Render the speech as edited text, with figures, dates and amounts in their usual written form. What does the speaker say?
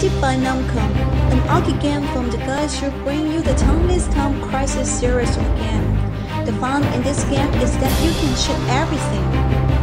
Created by Namco, an arcade game from the guys who bring you the timeless Time Crisis series of game. The fun in this game is that you can shoot everything.